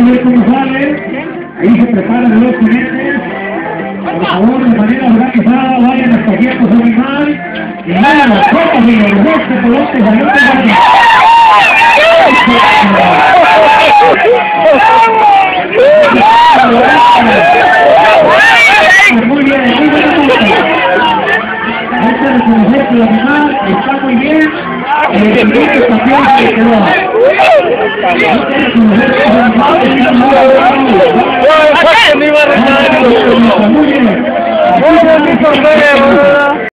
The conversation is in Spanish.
ver cómo sale. Ahí se preparan los jinetes. Por favor, de manera organizada, vayan escogiendo su animal. Y nada, los fotos y los dos colotes, salió de guardia. Muy bien, muy buena nota. Hay que reconocer que el animal está muy bien. El siguiente campeón se quedó. Hay que reconocer que el animal está muy bien.